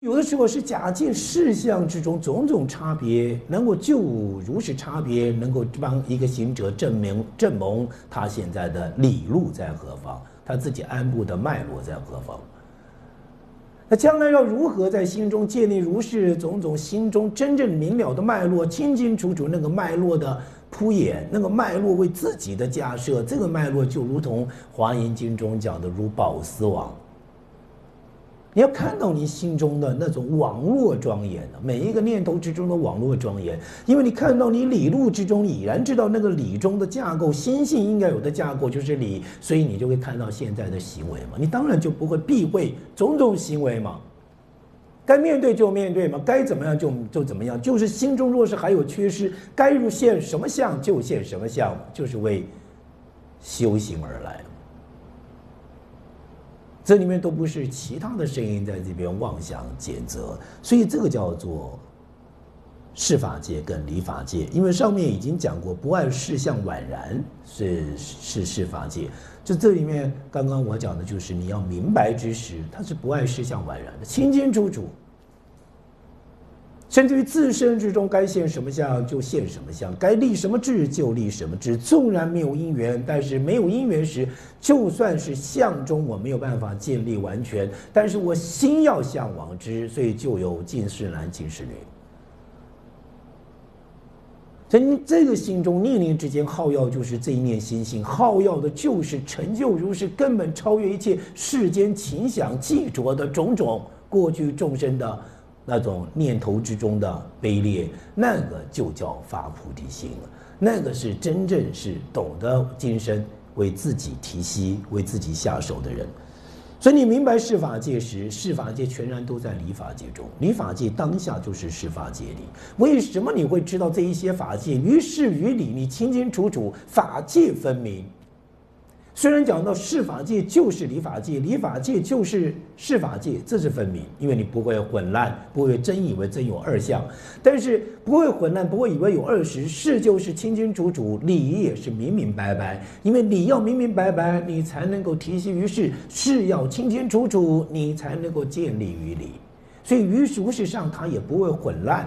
有的时候是假借事相之中种种差别，能够就如是差别，能够帮一个行者证蒙他现在的理路在何方，他自己安步的脉络在何方。那将来要如何在心中建立如是种种心中真正明了的脉络，清清楚楚那个脉络的铺演，那个脉络为自己的架设，这个脉络就如同《华严经》中讲的如宝丝网。你要看到你心中的那种网络庄严的每一个念头之中的网络庄严，因为你看到你理路之中，已然知道那个理中的架构，心性应该有的架构就是理，所以你就会看到现在的行为嘛，你当然就不会避讳种种行为嘛，该面对就面对嘛，该怎么样就怎么样，就是心中若是还有缺失，该入现什么相就现什么相，就是为修行而来。这里面都不是其他的声音在这边妄想检责，所以这个叫做事法界跟理法界。因为上面已经讲过，不爱事相宛然是事法界。就这里面刚刚我讲的就是你要明白之时，它是不爱事相宛然的，清清楚楚。甚至于自身之中该现什么相就现什么相，该立什么志就立什么志。纵然没有因缘，但是没有因缘时，就算是相中我没有办法建立完全，但是我心要向往之，所以就有尽是男尽是女。所以这个心中念念之间好要就是这一念心性，好要的就是成就如是根本超越一切世间情想记着的种种过去众生的那种念头之中的卑劣，那个就叫发菩提心了。那个是真正是懂得今生为自己提息、为自己下手的人。所以你明白事法界时，事法界全然都在理法界中，理法界当下就是事法界里。为什么你会知道这一些法界？于事于理，你清清楚楚，法界分明。虽然讲到事法界就是理法界，理法界就是事法界，这是分明，因为你不会混乱，不会真以为真有二相，但是不会混乱，不会以为有二实，事就是清清楚楚，理也是明明白白，因为理要明明白白，你才能够提息于事，事要清清楚楚，你才能够建立于理，所以于如事上它也不会混乱，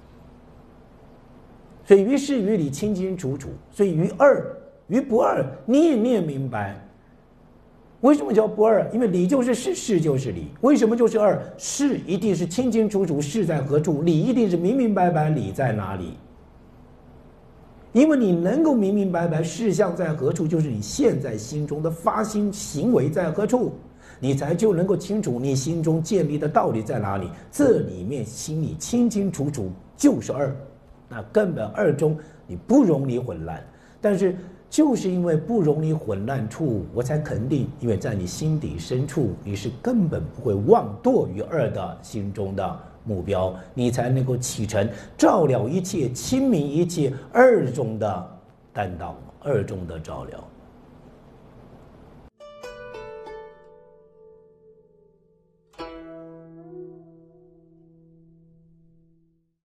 所以于事于理清清楚楚，所以于二于不二，念念明白。为什么叫不二？因为理就是事，事就是理。为什么就是二？事一定是清清楚楚，事在何处；理一定是明明白白，理在哪里。因为你能够明明白白事相在何处，就是你现在心中的发心行为在何处，你才就能够清楚你心中建立的道理在哪里。这里面心里清清楚楚就是二，那根本二中你不容你混乱，但是就是因为不容你混乱处，我才肯定，因为在你心底深处，你是根本不会妄堕于二的心中的目标，你才能够启程照了一切，清明一切二中的担当，二中的照料。